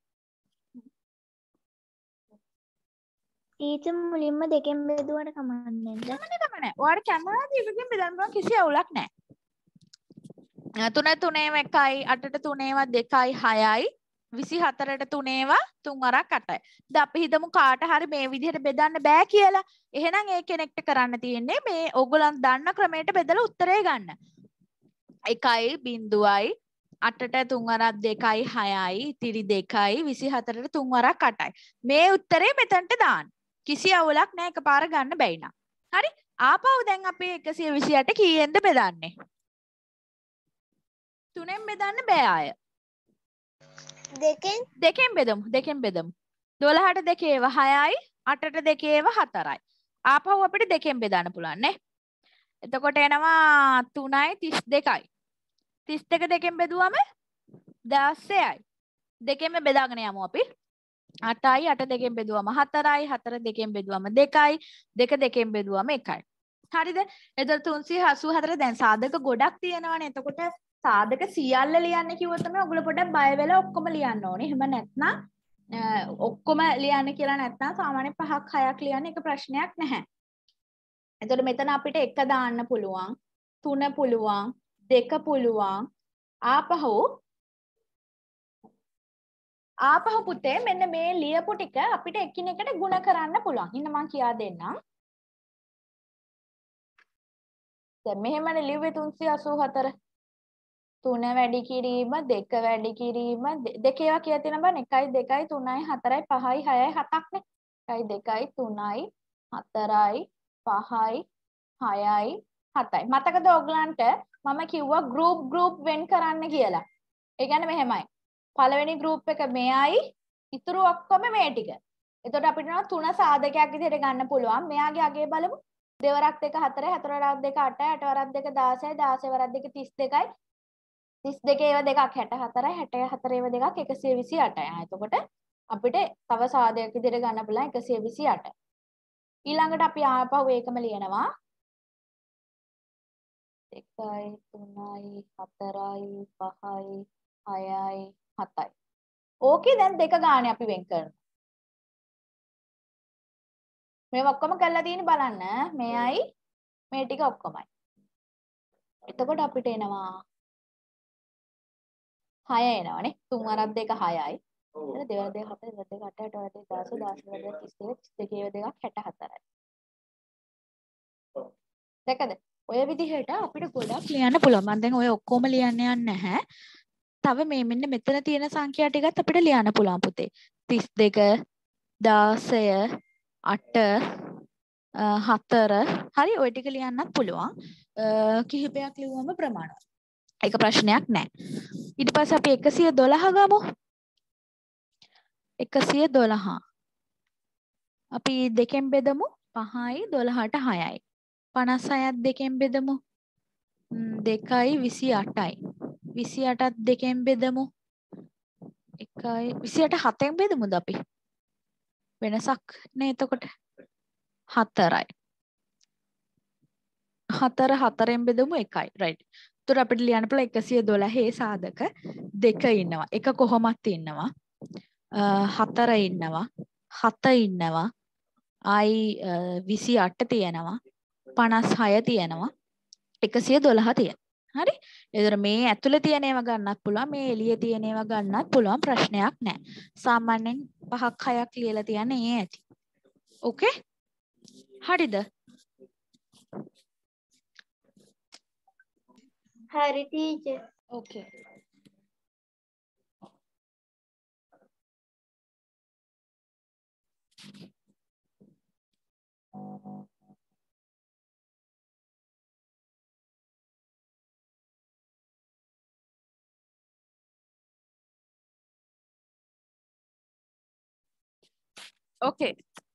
ටීචර් මුලින්ම දෙකෙන් බෙදුවට කමන්නේ නැද්ද? කමන්නේ. ඔයාලට කැමරාද එකකින් බෙදන්න පුළුවන් කිසි අවුලක් නැහැ. 3 3ේම 1යි 8ට 3ේම 2යි 6යි 24ට 3ේවා 3 වරක් 8යි. දැන් අපි හිතමු කාට හරි මේ විදිහට බෙදන්න බෑ කියලා. එහෙනම් ඒ කෙනෙක්ට කරන්න තියෙන්නේ මේ ඕගොල්ලන් දන්න ක්‍රමයට බෙදලා උත්තරේ ගන්න. 1යි 0යි 8ට 3 වරක් 2යි 6යි ඉතිරි 2යි 24ට 3 වරක් 8යි. මේ උත්තරේ මෙතනට දාන්න. කිසි අවුලක් නැහැ එකපාර ගන්න බැයි නා. හරි? ආපහු දැන් අපි 128 කීයෙන්ද බෙදන්නේ? 3ෙන් බෙදන්න බෑ ආය. දෙකෙන් දෙකෙන් බෙදමු. 12ට දෙකේව 6යි 8ට දෙකේව 4යි. ආපහු අපිට දෙකෙන් බෙදන්න පුළුවන් නේ. එතකොට එනවා 3යි 32යි. 32 දෙකෙන් බෙදුවම 16යි. දෙකෙන්ම බෙදාගෙන යමු අපි. 8යි 8 දෙකෙන් බෙදුවම 4යි 4 දෙකෙන් බෙදුවම 2යි 2 දෙකෙන් බෙදුවම 1යි. හරිද? එතකොට 384 දැන් සාධක ගොඩක් තියෙනවානේ. එතකොට සාධක සියල්ල ලියන්න කිව්වොත් තමයි ඔයගොල්ලෝ පොඩ්ඩක් බය වෙලා ඔක්කොම ලියන්න ඕනේ. එහෙම නැත්නම් ඔක්කොම ලියන්න කියලා නැත්නම් සාමාන්‍ය 5ක් 6ක් ලියන්න එක ප්‍රශ්නයක් නැහැ. එතකොට මෙතන අපිට 1 දාන්න පුළුවන් 3 පුළුවන් 2 පුළුවන් ආපහු පුතේ මෙන්න මේ ලියපු ටික අපිට එකිනෙකට ಗುಣ කරන්න පුළුවන්. ඉන්න මම කියා දෙන්නම්. දැන් මෙහෙමනේ ලිව්වේ 384. 3 වැඩි කිරීම 2 වැඩි කිරීම දෙක ඒවා කියලා තියෙන බං 1යි 2යි 3යි 4යි 5යි 6යි 7ක් නේ. 1යි 2යි 3යි 4යි 5යි 6යි 7යි. මතකද ඔයගලන්ට මම කිව්වා ගෲප් වෙන් කරන්න කියලා. ඒ කියන්නේ මෙහෙමයි. පළවෙනි ගෲප් එක මෙයයි ඉතුරු ඔක්කොම මේ ටික. එතකොට අපිට නෝ 3 සාධකයක් විදිහට ගන්න පුළුවන්. මෙයාගේ අගේ බලමු. දෙවරක් 2 4යි 4 වරක් 2 8යි 8 වරක් 2 16යි 16 වරක් 2 32යි 32 ඒවා දෙකක් 64යි 64 ඒවා දෙකක් 128යි. එතකොට අපිට තව සාධකයක් විදිහට ගන්න පුළුවන් 128. ඊළඟට අපි ආපහු ඒකම ලියනවා 1යි 3යි 4යි 5යි 6යි 7යි. ඕකේ දැන් දෙක ගානේ අපි වෙන් කරනවා. මේ ඔක්කොම කරලා තියෙන බලන්න මෙයයි මේ ටික ඔක්කොමයි. එතකොට අපිට එනවා 6 එනවනේ 3 වරක් 2 6යි. එතන 2 වරක් 2 7 2 8 8 වරක් 10 10 වරක් 32 32 දෙකක් 64යි. දැකද? ඔය විදිහට අපිට ගොඩක් ලියන්න පුළුවන්. මම දැන් ඔය ඔක්කොම ලියන්න යන්නේ නැහැ. තව මේ මෙන්න මෙතන තියෙන සංඛ්‍යා ටිකත් අපිට ලියන්න පුළුවන් පුතේ. 32 16 8 4 හරි ඔය ටික ලියන්නත් පුළුවන්. කිහිපයක් ලිව්වම ප්‍රමාණවත්. ඒක ප්‍රශ්නයක් නැහැ. ඊට පස්සේ අපි 112 ගමු. 112. අපි දෙකෙන් බෙදමු 5යි 12ට 6යි. 56ත් දෙකෙන් බෙදමු 2යි 28යි. 28ත් දෙකෙන් බෙදමු 1යි 28 7ෙන් බෙදමුද අපි? වෙනසක් නේ එතකොට 4යි. 4 4ෙන් බෙදමු 1යි. රයිට්. එතකොට අපිට ලියන්න පුළුවන් 112 සාධක දෙක ඉන්නවා. එක කොහොමත් ඉන්නවා. 4 ඉන්නවා. 7 ඉන්නවා. ආයි 28 තියෙනවා. 56 තියෙනවා. 112 තියෙනවා. හරි? එතකොට මේ ඇතුලේ තියෙන ඒවා ගන්නත් පුළුවන්. මේ එළියේ තියෙන ඒවා ගන්නත් පුළුවන්. ප්‍රශ්නයක් නැහැ. සාමාන්‍යයෙන් 5ක් 6ක් ලියලා තියන්නේ ඒ ඇති. ඕකේ? හරිද? හරි ටීචර්. ඕකේ. Okay.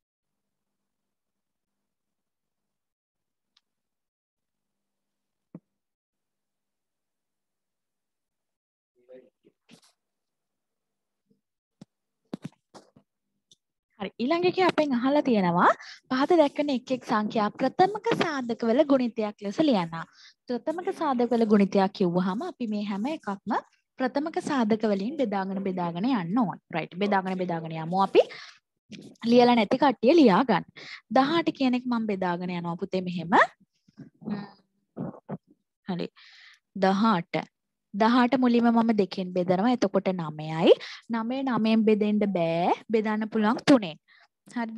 හරි ඊළඟ එකේ අපෙන් අහලා තියෙනවා පහත දැක්වෙන එක් එක් සංඛ්‍යා ප්‍රථමක සාධකවල ගුණිතයක් ලෙස ලියන්න. ප්‍රථමක සාධකවල ගුණිතයක් කිව්වහම අපි මේ හැම එකක්ම ප්‍රථමක සාධක වලින් බෙදාගෙන යන්න ඕන. රයිට් බෙදාගෙන යමු අපි. ලියලා නැති කට්ටිය ලියා ගන්න. 18 කියන එක මම බෙදාගෙන යනවා පුතේ මෙහෙම. හරි. 18 18 මුලින්ම මම දෙකෙන් බෙදනවා. එතකොට 9යි. 9 9ෙන් බෙදෙන්න බෑ. බෙදන්න පුළුවන් 3ෙන්. හරිද?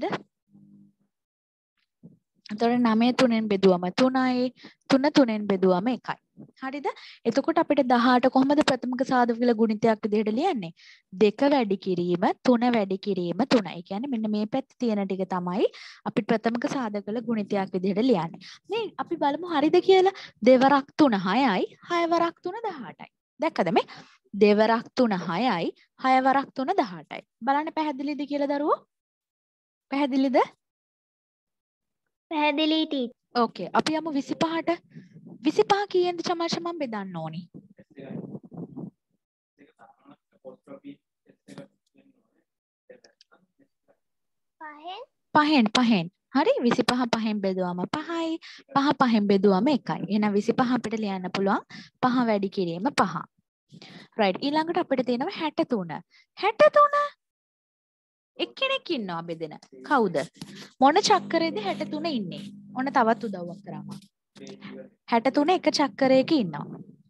එතකොට 9 3ෙන් බෙදුවම 3යි. 3 3ෙන් බෙදුවම 1යි. හරිද? එතකොට අපිට 18 කොහොමද ප්‍රථමක සාධක වල ගුණිතයක් විදිහට ලියන්නේ? 2 වැඩි කිරීම 3 වැඩි කිරීම 3. ඒ කියන්නේ මෙන්න මේ පැත්තේ තියෙන ටික තමයි අපි ප්‍රථමක සාධක වල ගුණිතයක් විදිහට ලියන්නේ. මේ අපි බලමු හරිද කියලා. 2 වරක් 3 6යි 6 වරක් 3 18යි. දැක්කද මේ දෙවරක් 3 6යි 6 වරක් 3 18යි. බලන්න පැහැදිලිද කියලා දරුවෝ? පැහැදිලිද? පැහැදිලි ටීචර්. ඕකේ අපි යමු 25ට. 25 කීයෙන්ද චමාෂ මම බෙදන්න ඕනි? පහෙන්. හරි 25 පහෙන් බෙදුවම 5යි 5 පහෙන් බෙදුවම 1යි. එහෙනම් 25 අපිට ලියන්න පුළුවන් 5 වැඩි කිරීම 5. right ඊළඟට අපිට තියෙනවා 63. 63 එක්කෙනෙක් ඉන්නවා බෙදෙන. කවුද? මොන චක්‍රයේද 63 ඉන්නේ? ඔන්න තවත් උදව්වක් කරාම. 63 එක චක්‍රයක ඉන්නවා.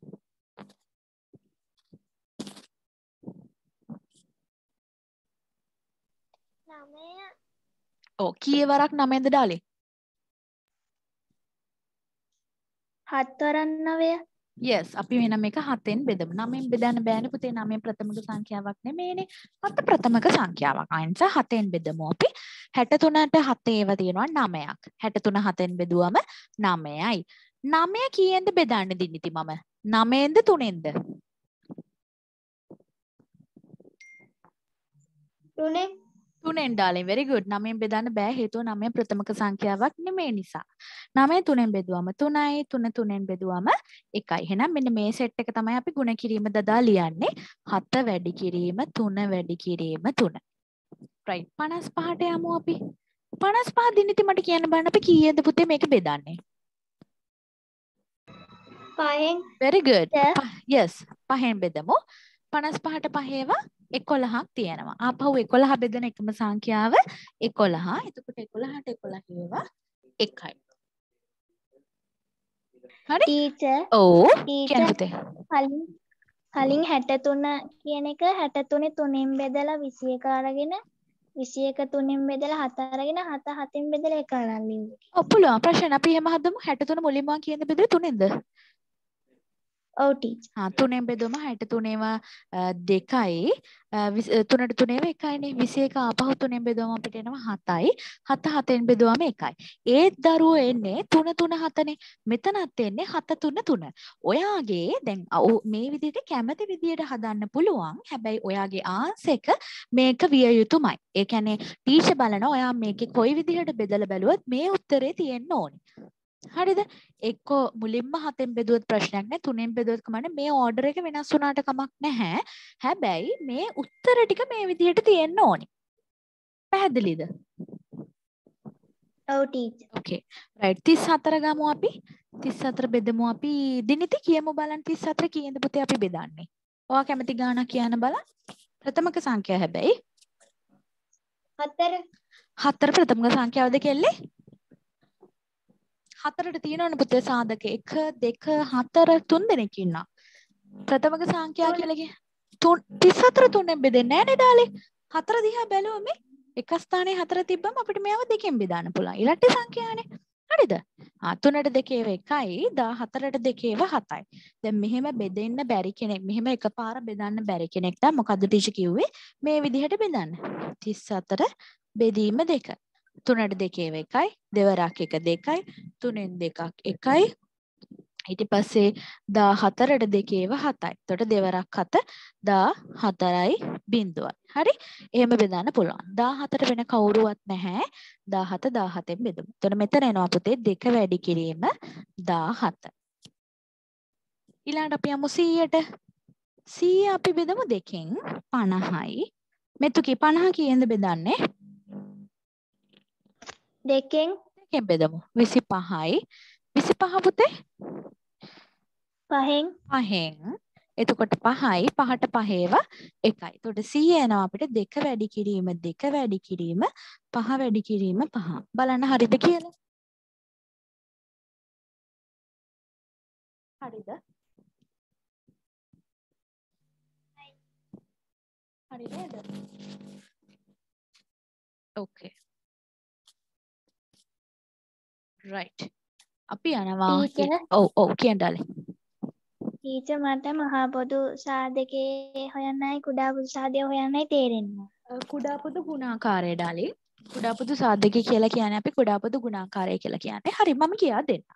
ඔව් කීයේ වරක් 9ද ඩාලේ? 7 වරක් 9. yes අපි වෙන මේක 7ෙන් බෙදමු. 9ෙන් බෙදන්න බෑනේ පුතේ. 9 ප්‍රථමක සංඛ්‍යාවක් නෙමෙයිනේ. 7 ප්‍රථමක සංඛ්‍යාවක්. ඒ නිසා 7ෙන් බෙදමු අපි. 63ට 7 ඒවා තියෙනවා 9ක්. 63 7ෙන් බෙදුවම 9යි. 9 කීයෙන්ද බෙදන්නේ දිනිති මම? 9ෙන්ද 3ෙන්ද? 3ෙන් ඩාලින් very good. 9ෙන් බෙදන්න බෑ හේතුව 9 ප්‍රථමක සංඛ්‍යාවක් නෙමෙයි නිසා. 9 3ෙන් බෙදුවම 3යි 3 3ෙන් බෙදුවම 1යි. එහෙනම් මෙන්න මේ සෙට් එක තමයි අපි ගුණ කිරීම දදා ලියන්නේ. 7 වැඩි කිරීම 3 වැඩි කිරීම 3. right 55ට යමු අපි. 55 දිනිති මට කියන්න බලන්න අපි කීයේද පුතේ මේක බෙදන්නේ? 5න්. very good. yes 5ෙන් බෙදමු. 55ට 5 ඒවා 11ක් තියෙනවා. ආපහු 11 බෙදෙන එකම සංඛ්‍යාව 11. එතකොට 11ට 11 ඒවා 1යි. හරි? ටීචර්. ඔව්. ටීචර් කියන්න පුතේ. කලින් 63 කියන එක 63 3ෙන් බෙදලා 21 අරගෙන 21 3ෙන් බෙදලා 7 අරගෙන 7 7ෙන් බෙදලා 1 අරන් ලියුවා. ඔව් පුළුවන්. ප්‍රශ්න අපි එහෙම හදමු. 63 මුලින්ම කීයද බෙදුවේ 3ෙන්ද? ඔව් ටීචර්. 3ෙන් බෙදුවම 63 ඒවා 2යි 3ට 3 ඒවා 1යිනේ 21 ආපහු 3ෙන් බෙදුවම අපිට එනවා 7යි 7 7ෙන් බෙදුවම 1යි. ඒත් දරුවෝ එන්නේ 3 3 7නේ. මෙතනත් එන්නේ 7 3 3. ඔයාගේ දැන් මේ විදිහට කැමති විදිහට හදන්න පුළුවන්. හැබැයි ඔයාගේ ආන්සර් එක මේක විය යුතුමයි. ඒ කියන්නේ ටීචර් බලනවා ඔයා මේකේ කොයි විදිහට බෙදලා බැලුවත් මේ උත්තරේ තියෙන්න ඕනේ. හරිද? එක්කෝ මුලින්ම 7ෙන් බෙදුවත් ප්‍රශ්නයක් නැහැ 3ෙන් බෙදුවත් කමන්නේ මේ ඕඩර් එක වෙනස් වුණාට කමක් නැහැ. හැබැයි මේ උත්තර ටික මේ විදිහට තියෙන්න ඕනි. පැහැදිලිද? ඔව් ටීචර්. okay right 34 ගමු අපි. 34 බෙදමු අපි. දිනිති කියමු බලන්න 34 කීයද පුතේ අපි බෙදන්නේ? ඔයා කැමති ගාණක් කියන්න බලන්න. ප්‍රථමක සංඛ්‍යාව හැබැයි 4. 4 ප්‍රථමක සංඛ්‍යාවද කෙල්ලේ? 4ට තියෙනවනේ පුතේ සාධක 1 2 4 3 දෙනෙක් ඉන්නවා. ප්‍රථමක සංඛ්‍යාව කියලා කිය 34 3ෙන් බෙදෙන්නේ නැහැ නේද ඩාලේ? 4 දිහා බැලුවම එක ස්ථානයේ 4 තිබ්බම අපිට මේව දෙකෙන් බෙදාන්න පුළුවන්. ඉරට්ට සංඛ්‍යාවනේ. හරිද? 3ට 2 ඒව 1යි 14ට 2 ඒව 7යි. දැන් මෙහෙම බෙදෙන්න බැරි කෙනෙක් මෙහෙම එකපාර බෙදන්න බැරි කෙනෙක්ට මොකද්ද ටීචර් කිව්වේ? මේ විදිහට බෙදන්න. 34 බෙදීම 2. 3ට 2 ඒව 1යි දෙවරක් 1 2යි 3ෙන් 2ක් 1යි ඊට පස්සේ 14ට 2 ඒව 7යි. එතකොට දෙවරක් 7 14යි බිඳුවයි. හරි? එහෙම බෙදන්න පුළුවන්. 14ට වෙන කවුරුවත් නැහැ. 17 17ෙන් බෙදමු. එතකොට මෙතන එනවා පුතේ 2 වැඩි කිරීම 17. ඊළඟට අපි යමු 100ට. 100 අපි බෙදමු 2කින් 50යි. මෙතුකි 50 කීයෙන්ද බෙදන්නේ? 2කින් බෙදමු 25යි 25 පුතේ 5න් 5න් එතකොට 5යි 5ට 5 ඒවා 1යි. එතකොට 100 එනවා අපිට 2 වැඩි කිරීම 2 වැඩි කිරීම 5 වැඩි කිරීම 5. බලන්න හරිද කියලා? හරිද? හරි නේද? okay right අපි යනවා ඔව් කියන්න ඩාලේ. ටීචර් මට මහා පොදු සාධකයේ හොයන්නයි කුඩා පොදු සාධකයේ හොයන්නයි තේරෙන්නේ. කුඩා පොදු ගුණාකාරය ඩාලේ. කුඩා පොදු සාධකය කියලා කියන්නේ අපි කුඩා පොදු ගුණාකාරය කියලා කියන්නේ. හරි මම කියා දෙන්න.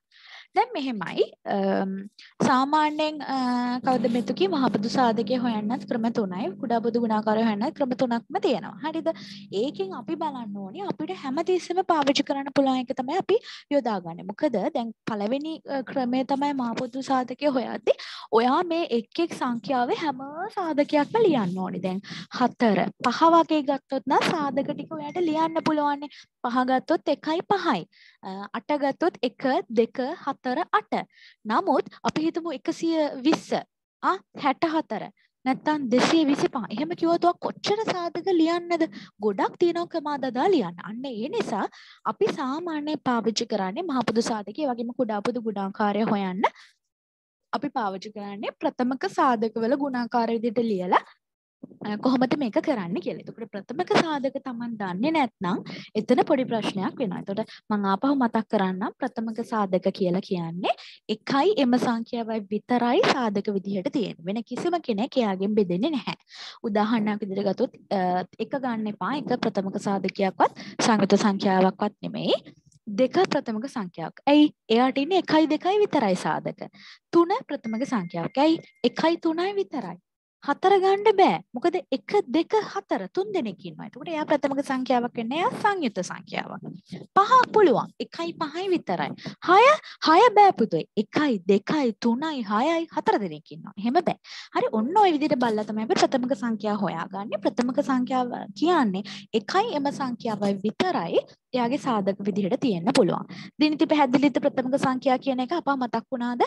දැන් මෙහෙමයි සාමාන්‍යයෙන් කවුද මෙතුකි මහ පොදු සාධකයේ හොයන්නත් ක්‍රම 3යි කුඩා පොදු ගුණාකාරය හොයන්නත් ක්‍රම 3ක්ම තියෙනවා. හරිද? ඒකෙන් අපි බලන්න ඕනේ අපිට හැමතිස්සෙම පාවිච්චි කරන්න පුළුවන් එක තමයි අපි යොදාගන්නේ. මොකද දැන් පළවෙනි ක්‍රමය තමයි මහ පොදු සාධකයේ හොයද්දී ඔයා මේ එක් එක් සංඛ්‍යාවේ හැම සාධකයක්ම ලියන්න ඕනේ. දැන් 4 5 වගේ ගත්තොත් නම් සාධක ටික ඔයාට ලියන්න පුළුවන්. 5 ගත්තොත් 1යි 5යි. 8 ගත්තොත් 1 2 4 8. නමුත් අපි හිතමු 120 64 නැත්තම් 225. එහෙම කිව්වොත් ඔයා කොච්චර සාධක ලියන්නද? ගොඩක් තියෙනවා ක්‍රමාදදා ලියන්න. අන්න ඒ නිසා අපි සාමාන්‍යයෙන් පාවිච්චි කරන්නේ මහ පොදු සාධකය, ඒ වගේම කුඩා පොදු ගුණාකාරය හොයන්න අපි පාවිච්චි කරන්නේ ප්‍රථමක සාධකවල ගුණාකාර විදිහට ලියලා කොහොමද මේක කරන්න කියලා. එතකොට ප්‍රථමක සාධක Taman දන්නේ නැත්නම් එතන පොඩි ප්‍රශ්නයක් වෙනවා. එතකොට මම ආපහු මතක් කරන්නම් ප්‍රථමක සාධක කියලා කියන්නේ එකයි එම සංඛ්‍යාවයි විතරයි සාධක විදිහට තියෙන්නේ. වෙන කිසිම කෙනෙක් එයාගෙන් බෙදෙන්නේ නැහැ. උදාහරණයක් විදිහට ගත්තොත් එක ගන්න එපා. එක ප්‍රථමක සාධකයක්වත් සංයුත සංඛ්‍යාවක්වත් නෙමෙයි. දෙක ප්‍රථමක සංඛ්‍යාවක්. ඇයි? එයාට ඉන්නේ 1යි 2යි විතරයි සාධක. 3 ප්‍රථමක සංඛ්‍යාවක්. ඇයි? 1යි 3යි විතරයි. 4 ගන්න බෑ. මොකද 1 2 4 3 දෙනෙක් ඉන්නවා. එතකොට එයා ප්‍රථමක සංඛ්‍යාවක් වෙන්නේ එයා සංයුත සංඛ්‍යාවක්. 5 පුළුවන්. 1යි 5යි විතරයි. 6 බෑ පුතේ. 1යි 2යි 3යි 6යි 4 දෙනෙක් ඉන්නවා. එහෙම බෑ. හරි ඔන්න ඔය විදිහට බලලා තමයි අපි ප්‍රථමක සංඛ්‍යාව හොයාගන්නේ. ප්‍රථමක සංඛ්‍යාව කියන්නේ 1යි එම සංඛ්‍යාවයි විතරයි එයාගේ සාධක විදිහට තියෙන්න පුළුවන්. දිනිති පැහැදිලිද ප්‍රථමක සංඛ්‍යා කියන එක අපා මතක් වුණාද?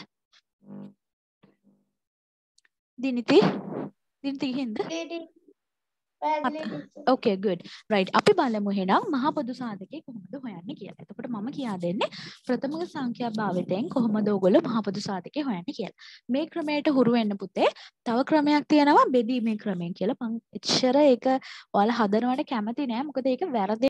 දිනිති ගිහින්ද? Okay good right අපි බලමු එහෙනම් මහ පොදු සාධකේ කොහොමද හොයන්නේ කියලා. එතකොට මම කියා දෙන්නේ ප්‍රථමක සංඛ්‍යා භාවිතයෙන් කොහොමද ඔයගොල්ලෝ මහ පොදු සාධකේ හොයන්නේ කියලා. මේ ක්‍රමයට හුරු වෙන්න පුතේ. තව ක්‍රමයක් තියෙනවා බෙදීමේ ක්‍රමය කියලා. මම එච්චර ඒක ඔයාලා හදනවට කැමති නෑ. මොකද ඒක වැරදි